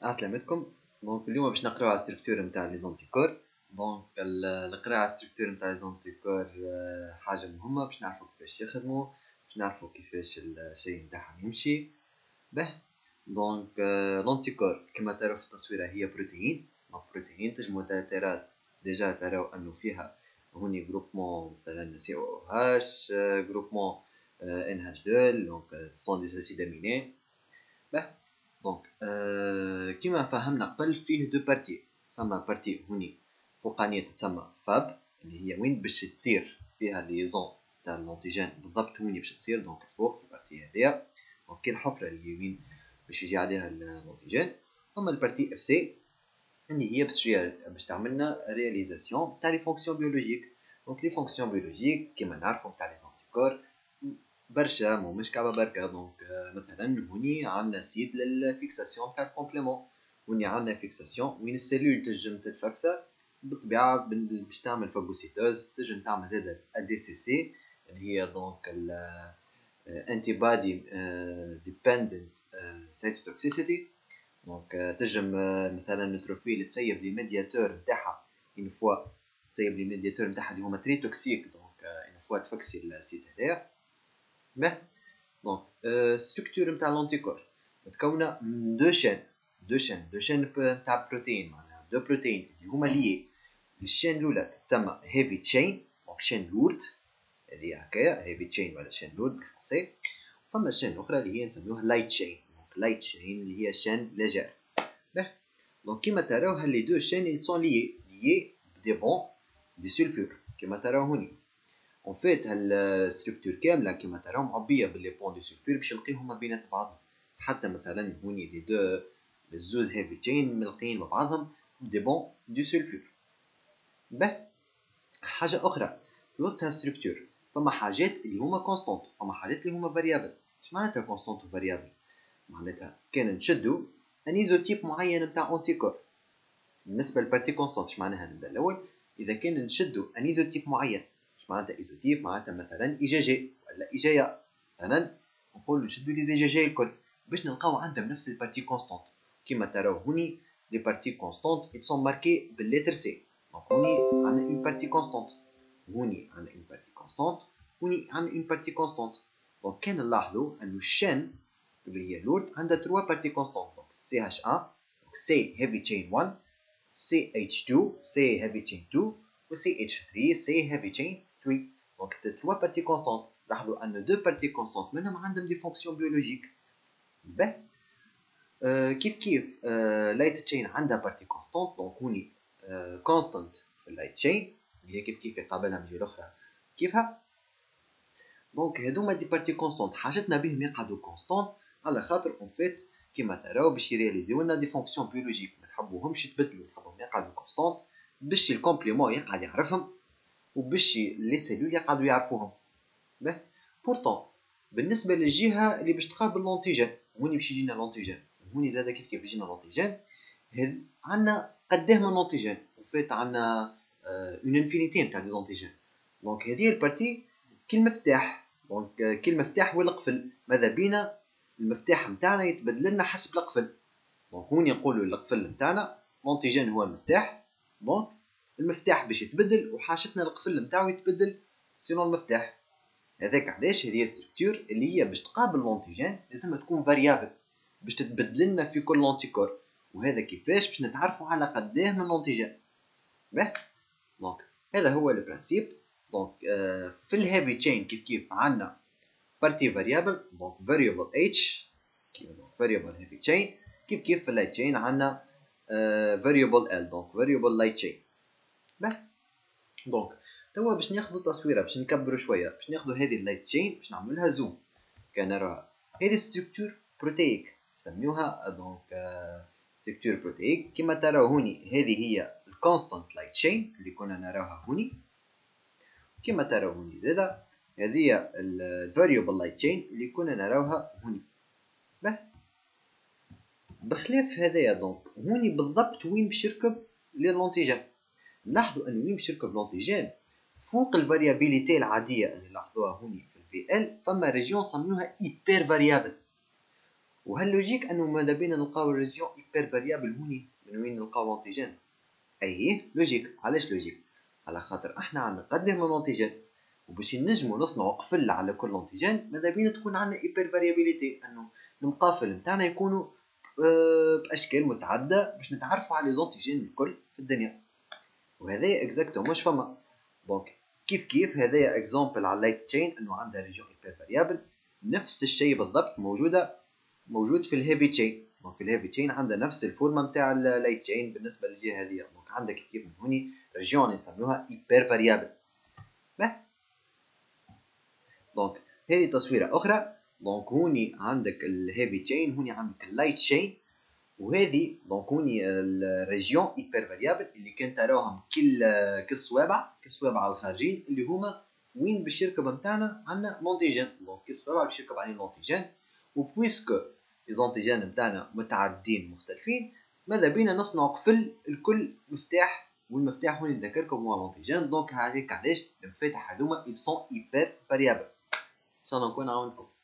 عسلامتكم. دونك اليوم باش نقراو على الستركتور نتاع لي زونتيكور. دونك القراءة على الستركتور نتاع لي زونتيكور حاجة مهمة باش نعرفو كيفاش يخدمو، باش نعرفو كيفاش الشيء نتاعهم يمشي به. دونك لونتيكور كما تراو في التصويرة هي بروتين. دونك بروتين تنجمو ترى ديجا تراو انو فيها هوني جروبمون مثلا COOH، جروبمون NH2، دونك سون دي اسيد اميني به. دونك كيما فهمنا قبل فيه دو بارتي، فما بارتي هوني فوقانية تتسمى فاب اللي هي وين باش تصير فيها ليزون تاع الانتيجين بالضبط، وين باش تصير دونك الفوق في البارتي هذيا، دونك كاين الحفرة اللي وين باش يجي عليها الانتيجين. فما البارتي اف سي اللي هي باش تعملنا رياليزاسيون تاع لي فونكسيون بيولوجيك. دونك لي فونكسيون بيولوجيك كيما نعرفو تاع لي زونتيكور برشا مش كعبة بركة. دونك مثلا هوني عندنا سيت للفيكساسيون تاع الكومبليمون، هوني عندنا فيكساسيون وين السيلول تنجم تتفكسر بالطبيعة باش تعمل فاغوسيتوز، تنجم تعمل زادا الدي سي سي اللي هي دونك الانتي بادي ديبندنت سايتوتوكسيسيتي. دونك تنجم مثلا نتروفيل تسيب لي ميدياتور نتاعها اون فوا، تسيب لي ميدياتور نتاعها اللي هما تري توكسيك، دونك اون فوا تفكسي السيت هذايا به. دونك ستركتور نتاع لونتيكور متكونه من دو شين نتاع بروتين، معناها دو بروتين اللي هما ليي. الشين الاولى تسمى هيفي تشين، دونك شين لورد هذه هكايا هيفي تشين ولا شين لورد بالفرنسي. فما الشين الاخرى اللي هي نسميوها لايت تشين، دونك لايت تشين اللي هي شين ليجير به. دونك كيما تراو هاللي دو شين سون ليي بدي بون دي سولفور كيما تراو هوني. اون فيت هالستركتور كامله كيما تراو معبيه باللي بون دو سولفور باش نلقيوهم ما بين بعضهم. حتى مثلا هوني لي دو الزوز هيفي تشين ملقين مع بعضهم دي بون دو سولفور به. حاجه اخرى في وسط هالستركتور فما حاجات اللي هما كونستانت، فما حاجات اللي هما فاريابل. اش معناتها كونستانت و فاريابل؟ معناتها كان نشدو انيزوتيب معين نتاع انتيكور بالنسبه للبارتي كونستانت. اش معناها؟ نبدا الاول، اذا كان نشدو انيزوتيب معين، اش معناتها ايزوتيب؟ معناتها مثلا اي جي جي ولا اي جي ا، مثلا نقولوا نشدو لي زي جي جي الكل باش نلقاو عندهم نفس البارتي كونستانت. كيما تراو هوني لي بارتي كونستانت يتسون ماركي باللتر سي. دونك هوني عندنا اون بارتي كونستانت، هوني عندنا اون بارتي كونستانت، هوني عندنا اون بارتي كونستانت. دونك كان نلاحظوا انه الشين اللي هي لورد عندها 3 بارتي كونستانت، دونك سي اتش 1، دونك سي هيفي تشين 1، سي اتش 2 سي هيفي تشين 2، و سي اتش 3 سي هيفي تشين 3. دونك 3 بارتي كونستانت. لاحظوا ان 2 بارتي كونستانت منهم عندهم دي فونكسيون بيولوجيك به. كيف كيف لايت تشين عندها بارتي كونستانت، دونك هوني كونستانت في اللايت تشين اللي هي كيف كيف يقابلها من جهه الاخرى كيفها. دونك هذوما دي بارتي كونستانت حاجتنا بهم يقعدوا كونستانت على خاطر اون فيت كيما تراو باش يرياليزيو لنا دي فونكسيون بيولوجيك، ما نحبوهمش يتبدلوا، نحبهم يقعدوا كونستانت باش الكومبليمون يقعد يعرفهم وباش لي سيلول يقعدوا يعرفوهم به. بورتون بالنسبه للجهه اللي باش تقابل لونتيجين، هوني باش يجينا لونتيجين، هوني زاده كيف كيف يجينا لونتيجين. عندنا قداه من لونتيجين وفات عندنا اون انفينيتي نتاع لي زونتيجين. دونك هذه البارتي كي المفتاح، دونك كي المفتاح والقفل، ماذا بينا المفتاح نتاعنا يتبدل لنا حسب القفل. دونك هوني نقولوا القفل نتاعنا لونتيجين هو المفتاح، دونك المفتاح باش يتبدل وحاجتنا القفل نتاعو يتبدل سينو المفتاح. هذاك علاش هذه ستركتور اللي هي باش تقابل لونتيجين لازم تكون فاريابل باش تتبدل لنا في كل لونتيكور. وهذا كيفاش باش نتعرفوا على قداه من لونتيجين به. دونك هذا هو البرانسيب. دونك في الهيفي تشين كيف كيف عندنا بارتي فاريابل، دونك فاريبل اتش فاريبل هيفي تشين، كيف كيف في اللايت تشين عندنا فاريبل ال، دونك فاريبل لايت تشين به. دونك توا باش ناخذ تصويره باش نكبروا شويه باش ناخذ هذه اللايت تشين باش نعملها زوم كنراها. هذه ستركتور بروتيك نسميوها دونك ستركتور بروتيك. كما تراو هوني هذه هي الكونستانت لايت تشين اللي كنا نراوها هوني. كما تراو هوني زاده هذه هي الفاريبل لايت تشين اللي كنا نراوها هوني به. بخلاف هذايا دونك هوني بالضبط وين باش يركب لونتيجين. نلاحظوا ان وين باش يركب لونتيجين فوق الفاريابيليتي العاديه اللي لاحظوها هوني في الفي ال فما ريجيون سميوها ايبر فاريابل. وهاللوجيك انه ماذا بينا نلقاو الريجيون ايبر فاريابل هوني من وين نلقاو لونتيجين؟ اي لوجيك. علاش لوجيك؟ على خاطر احنا عندنا قدر من لونتيجين، وباش نجمو نصنعو قفل على كل لونتيجين ماذا بينا تكون عندنا ايبر فاريابيليتي، انه المقافل نتاعنا يكونوا باشكال متعدده باش نتعرفوا على لي زونتيجين الكل في الدنيا. وهذايا اكزاكتومون واش فما. دونك كيف هذايا اكزامبل على اللايت تشين انه عندها ريجيون ايبر فاريابل. نفس الشيء بالضبط موجود في الهيفي تشين. دونك في الهيفي تشين عندها نفس الفورمه نتاع اللايت تشين بالنسبه للجهه هذه. دونك عندك كيف من هوني ريجيون يسموها ايبر فاريابل. دونك هذه تصويره اخرى. دونك هوني عندك الهيفي تشين، هوني عندك اللايت تشين، وهذه دونك هوني الريجيون ايبر فاريابل اللي كان تراهم كالصوابع الخارجين اللي هما وين باش يركب نتاعنا عندنا لونتيجين. دونك كالصوابع باش يركب عليه لونتيجين، وبويسكو لي زونتيجين نتاعنا متعددين مختلفين ماذا بينا نصنعوا قفل الكل مفتاح، والمفتاح هو نذكركم هو لونتيجين. دونك هذيك علاش المفاتح هذوما ils sont hyper variables. ان شاء الله نكون عاونتكم.